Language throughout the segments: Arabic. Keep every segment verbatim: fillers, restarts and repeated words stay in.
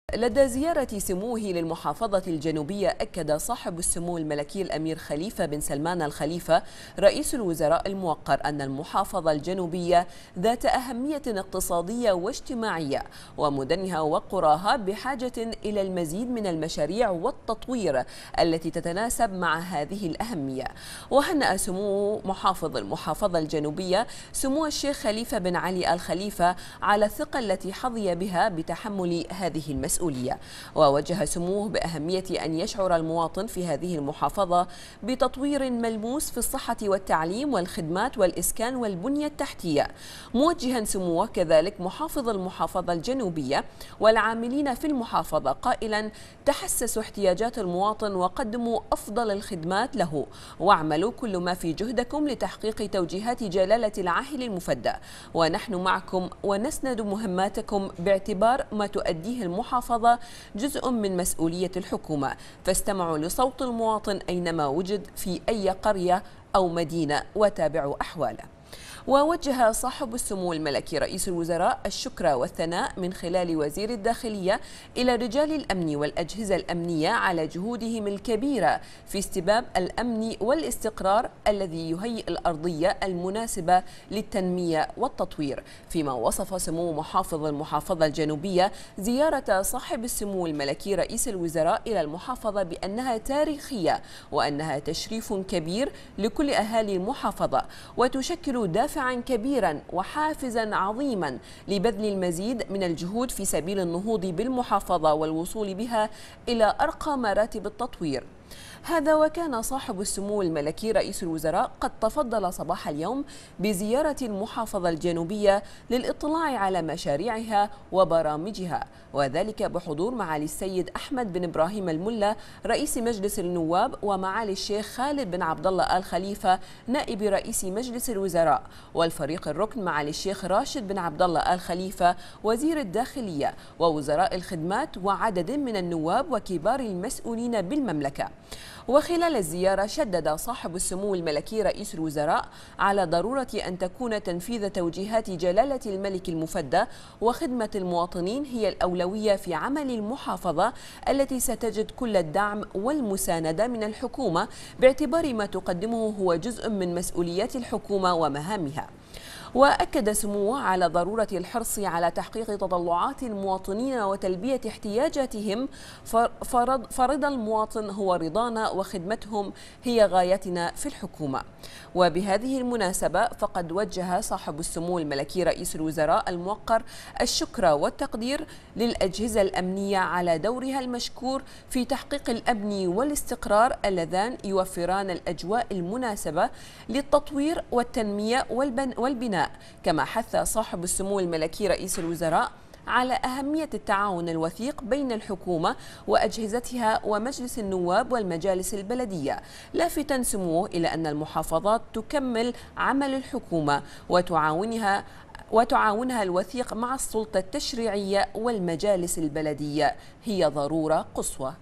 لدى زيارة سموه للمحافظة الجنوبية، أكد صاحب السمو الملكي الأمير خليفة بن سلمان الخليفة رئيس الوزراء الموقر أن المحافظة الجنوبية ذات أهمية اقتصادية واجتماعية، ومدنها وقراها بحاجة إلى المزيد من المشاريع والتطوير التي تتناسب مع هذه الأهمية. وهنأ سمو محافظ المحافظة الجنوبية سمو الشيخ خليفة بن علي الخليفة على الثقة التي حظي بها بتحمل هذه المسؤولية، ووجه سموه بأهمية أن يشعر المواطن في هذه المحافظة بتطوير ملموس في الصحة والتعليم والخدمات والإسكان والبنية التحتية، موجها سموه كذلك محافظ المحافظة الجنوبية والعاملين في المحافظة قائلا: تحسسوا احتياجات المواطن وقدموا أفضل الخدمات له، واعملوا كل ما في جهدكم لتحقيق توجيهات جلالة العاهل المفدى، ونحن معكم ونسند مهماتكم باعتبار ما تؤديه المحافظة جزء من مسؤولية الحكومة، فاستمعوا لصوت المواطن أينما وجد في أي قرية أو مدينة وتابعوا أحواله. ووجه صاحب السمو الملكي رئيس الوزراء الشكر والثناء من خلال وزير الداخلية إلى رجال الأمن والأجهزة الأمنية على جهودهم الكبيرة في استباب الأمن والاستقرار الذي يهيئ الأرضية المناسبة للتنمية والتطوير، فيما وصف سمو محافظ المحافظة الجنوبية زيارة صاحب السمو الملكي رئيس الوزراء إلى المحافظة بأنها تاريخية وأنها تشريف كبير لكل أهالي المحافظة، وتشكل دافع كبيرا وحافزا عظيما لبذل المزيد من الجهود في سبيل النهوض بالمحافظة والوصول بها إلى أرقى مراتب التطوير. هذا وكان صاحب السمو الملكي رئيس الوزراء قد تفضل صباح اليوم بزيارة المحافظة الجنوبية للإطلاع على مشاريعها وبرامجها، وذلك بحضور معالي السيد أحمد بن إبراهيم الملا رئيس مجلس النواب ومعالي الشيخ خالد بن عبد الله آل خليفة نائب رئيس مجلس الوزراء، والفريق الركن معالي الشيخ راشد بن عبد الله آل خليفة وزير الداخلية ووزراء الخدمات وعدد من النواب وكبار المسؤولين بالمملكة. وخلال الزيارة شدد صاحب السمو الملكي رئيس الوزراء على ضرورة أن تكون تنفيذ توجيهات جلالة الملك المفدى وخدمة المواطنين هي الأولوية في عمل المحافظة التي ستجد كل الدعم والمساندة من الحكومة باعتبار ما تقدمه هو جزء من مسؤوليات الحكومة ومهامها. وأكد سموه على ضرورة الحرص على تحقيق تطلعات المواطنين وتلبية احتياجاتهم، فرض, فرض المواطن هو رضانا وخدمتهم هي غايتنا في الحكومة. وبهذه المناسبة فقد وجه صاحب السمو الملكي رئيس الوزراء الموقر الشكر والتقدير للأجهزة الأمنية على دورها المشكور في تحقيق الأمن والاستقرار اللذان يوفران الأجواء المناسبة للتطوير والتنمية والبناء، كما حث صاحب السمو الملكي رئيس الوزراء على أهمية التعاون الوثيق بين الحكومة وأجهزتها ومجلس النواب والمجالس البلدية، لافتا سموه إلى أن المحافظات تكمل عمل الحكومة وتعاونها وتعاونها الوثيق مع السلطة التشريعية والمجالس البلدية هي ضرورة قصوى.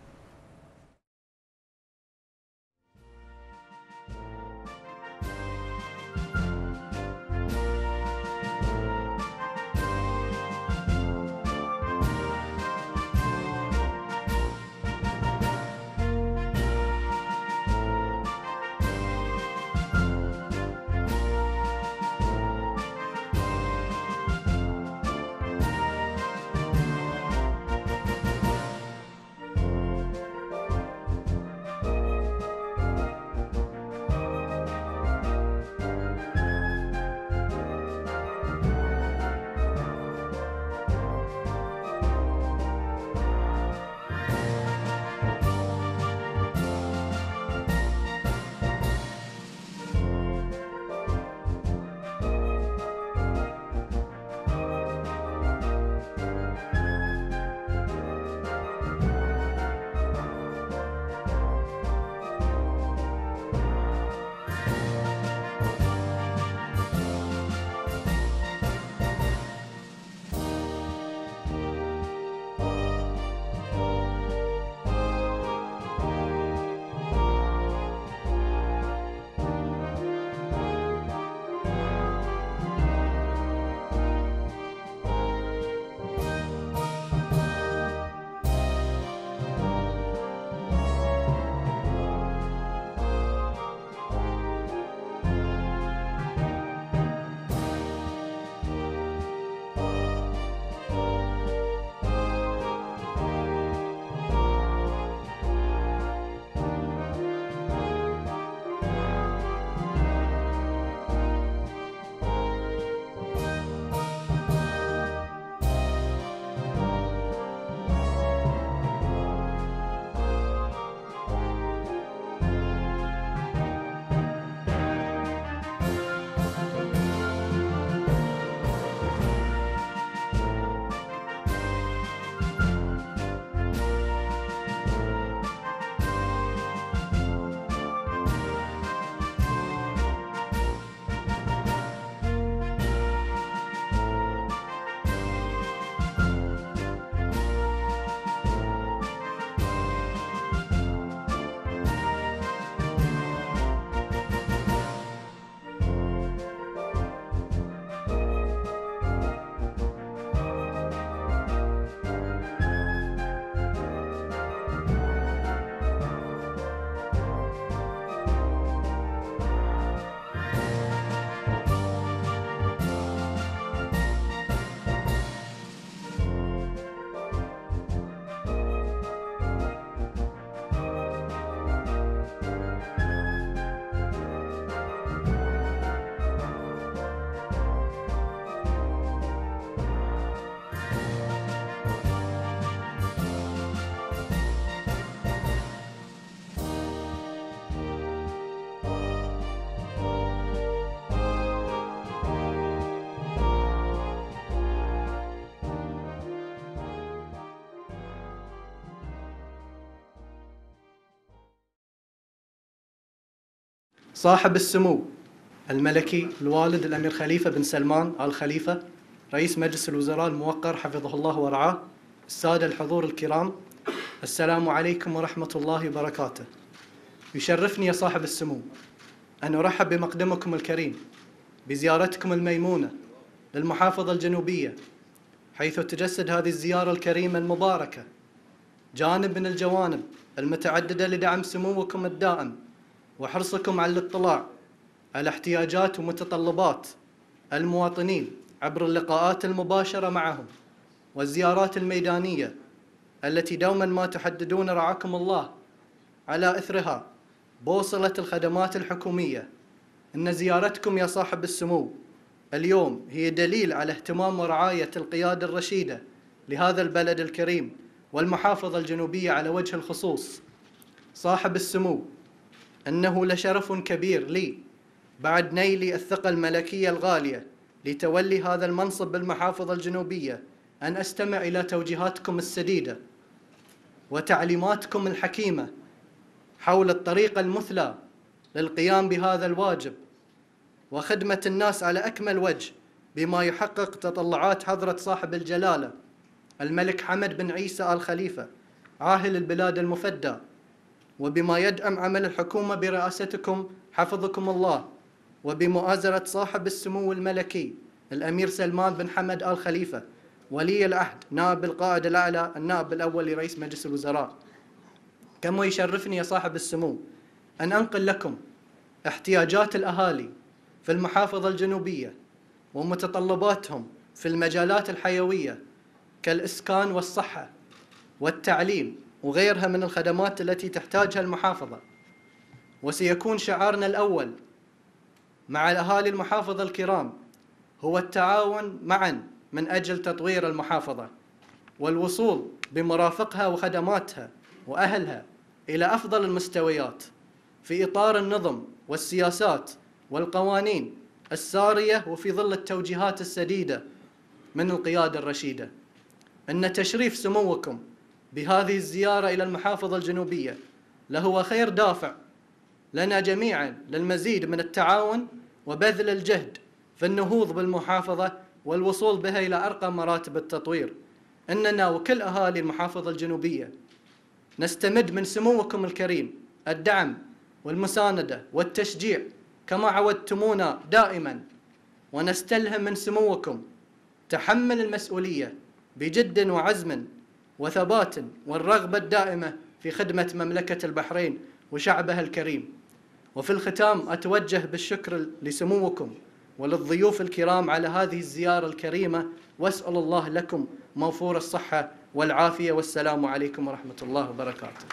صاحب السمو الملكي الوالد الأمير خليفة بن سلمان آل خليفة رئيس مجلس الوزراء الموقر حفظه الله ورعاه، السادة الحضور الكرام، السلام عليكم ورحمة الله وبركاته. يشرفني يا صاحب السمو أن أرحب بمقدمكم الكريم بزيارتكم الميمونة للمحافظة الجنوبية، حيث تجسد هذه الزيارة الكريمة المباركة جانب من الجوانب المتعددة لدعم سموكم الدائم وحرصكم على الاطلاع على احتياجات ومتطلبات المواطنين عبر اللقاءات المباشرة معهم والزيارات الميدانية التي دوما ما تحددون رعاكم الله على إثرها بوصلة الخدمات الحكومية. إن زيارتكم يا صاحب السمو اليوم هي دليل على اهتمام ورعاية القيادة الرشيدة لهذا البلد الكريم والمحافظة الجنوبية على وجه الخصوص. صاحب السمو، إنه لشرف كبير لي بعد نيل الثقة الملكية الغالية لتولي هذا المنصب بالمحافظة الجنوبية أن أستمع إلى توجيهاتكم السديدة وتعليماتكم الحكيمة حول الطريقة المثلى للقيام بهذا الواجب وخدمة الناس على أكمل وجه بما يحقق تطلعات حضرة صاحب الجلالة الملك حمد بن عيسى آل خليفة عاهل البلاد المفدى، وبما يدعم عمل الحكومة برئاستكم حفظكم الله، وبمؤازرة صاحب السمو الملكي الأمير سلمان بن حمد آل خليفة ولي العهد نائب القائد الأعلى النائب الأول لرئيس مجلس الوزراء. كما يشرفني يا صاحب السمو أن أنقل لكم احتياجات الأهالي في المحافظة الجنوبية ومتطلباتهم في المجالات الحيوية كالإسكان والصحة والتعليم وغيرها من الخدمات التي تحتاجها المحافظة. وسيكون شعارنا الأول مع أهالي المحافظة الكرام هو التعاون معا من أجل تطوير المحافظة والوصول بمرافقها وخدماتها وأهلها إلى أفضل المستويات في إطار النظم والسياسات والقوانين السارية وفي ظل التوجيهات السديدة من القيادة الرشيدة. إن تشريف سموكم بهذه الزيارة إلى المحافظة الجنوبية لهو خير دافع لنا جميعا للمزيد من التعاون وبذل الجهد في النهوض بالمحافظة والوصول بها إلى أرقى مراتب التطوير. إننا وكل أهالي المحافظة الجنوبية نستمد من سموكم الكريم الدعم والمساندة والتشجيع كما عودتمونا دائما، ونستلهم من سموكم تحمل المسؤولية بجد وعزم وثبات والرغبة الدائمة في خدمة مملكة البحرين وشعبها الكريم. وفي الختام أتوجه بالشكر لسموكم وللضيوف الكرام على هذه الزيارة الكريمة، وأسأل الله لكم موفور الصحة والعافية، والسلام عليكم ورحمة الله وبركاته.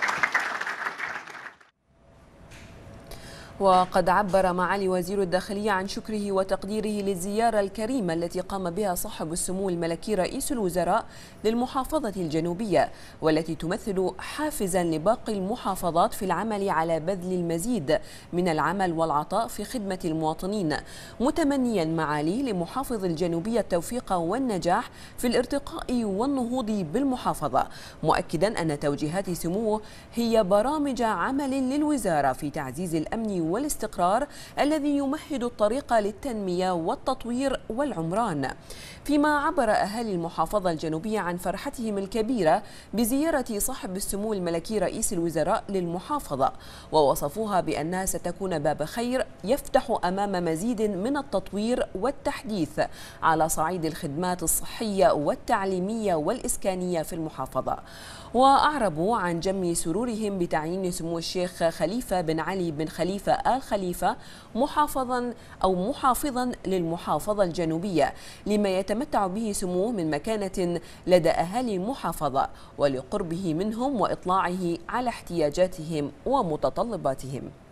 وقد عبر معالي وزير الداخلية عن شكره وتقديره للزيارة الكريمة التي قام بها صاحب السمو الملكي رئيس الوزراء للمحافظة الجنوبية، والتي تمثل حافزا لباقي المحافظات في العمل على بذل المزيد من العمل والعطاء في خدمة المواطنين، متمنيا معالي لمحافظ الجنوبية التوفيق والنجاح في الارتقاء والنهوض بالمحافظة، مؤكدا أن توجيهات سموه هي برامج عمل للوزارة في تعزيز الأمن والاستقرار الذي يمهد الطريق للتنمية والتطوير والعمران. فيما عبر أهالي المحافظة الجنوبية عن فرحتهم الكبيرة بزيارة صاحب السمو الملكي رئيس الوزراء للمحافظة، ووصفوها بأنها ستكون باب خير يفتح أمام مزيد من التطوير والتحديث على صعيد الخدمات الصحية والتعليمية والإسكانية في المحافظة. وأعربوا عن جم سرورهم بتعيين سمو الشيخ خليفة بن علي بن خليفة آل خليفة محافظا أو محافظا للمحافظة الجنوبية، لما يتمتع به سموه من مكانة لدى أهالي المحافظة ولقربه منهم وإطلاعه على احتياجاتهم ومتطلباتهم.